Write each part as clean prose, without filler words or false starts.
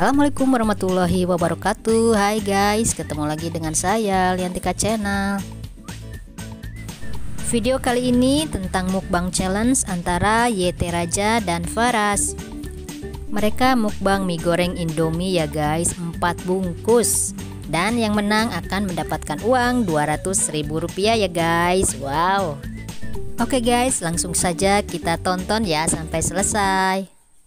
Assalamualaikum warahmatullahi wabarakatuh. Hai guys, ketemu lagi dengan saya Liantika Channel. Video kali ini tentang mukbang challenge antara YT Raja dan Faras. Mereka mukbang mie goreng Indomie ya guys, 4 bungkus. Dan yang menang akan mendapatkan uang Rp200.000 ya guys. Wow. Oke guys, langsung saja kita tonton ya sampai selesai.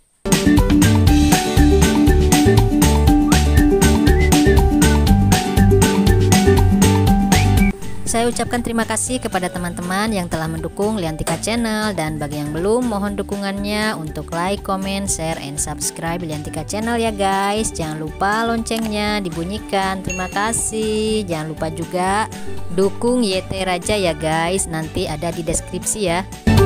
Saya ucapkan terima kasih kepada teman-teman yang telah mendukung Liantika Channel, dan bagi yang belum, mohon dukungannya untuk like, comment, share, and subscribe Liantika Channel ya guys. Jangan lupa loncengnya dibunyikan. Terima kasih. Jangan lupa juga dukung YT Raja ya guys. Nanti ada di deskripsi ya.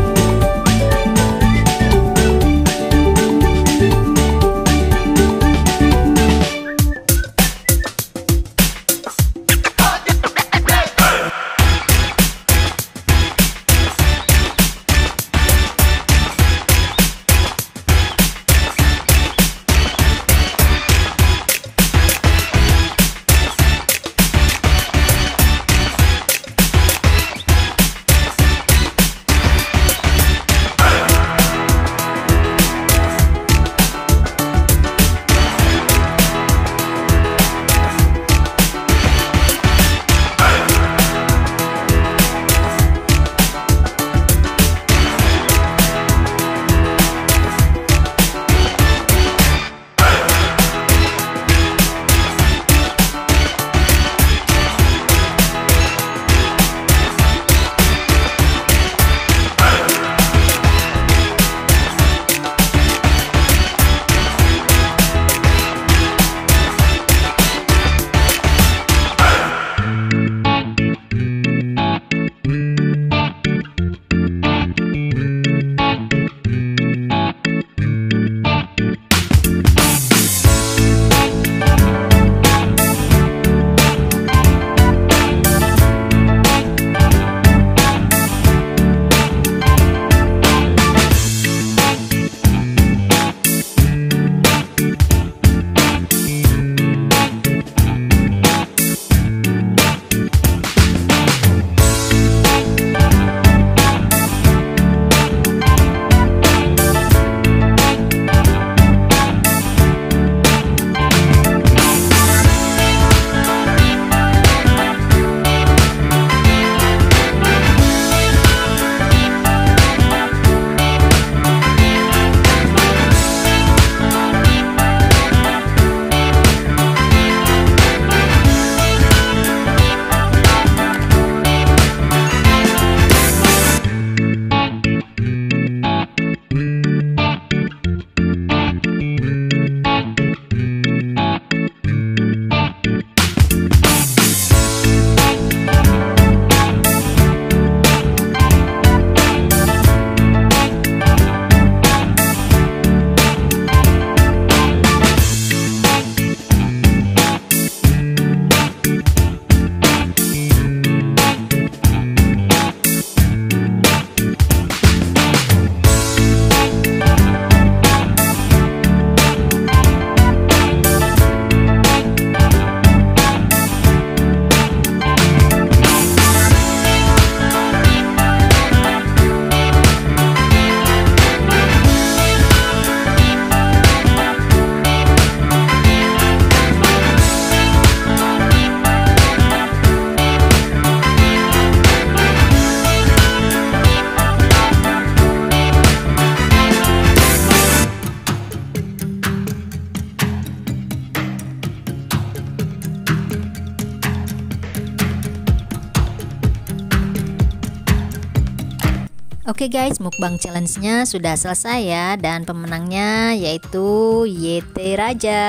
Oke guys, mukbang challenge-nya sudah selesai ya, dan pemenangnya yaitu YT Raja.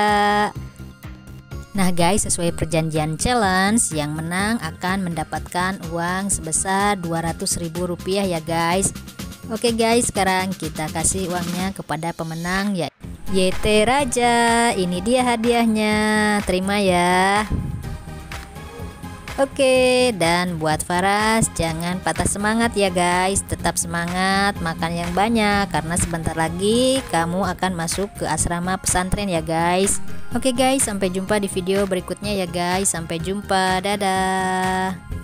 Nah guys, sesuai perjanjian challenge, yang menang akan mendapatkan uang sebesar Rp200.000 ya guys. Oke guys, sekarang kita kasih uangnya kepada pemenang ya YT Raja. Ini dia hadiahnya, terima ya. Oke, dan buat Faras, jangan patah semangat ya guys. Tetap semangat, makan yang banyak karena sebentar lagi kamu akan masuk ke asrama pesantren ya guys. Oke guys, sampai jumpa di video berikutnya ya guys. Sampai jumpa, dadah.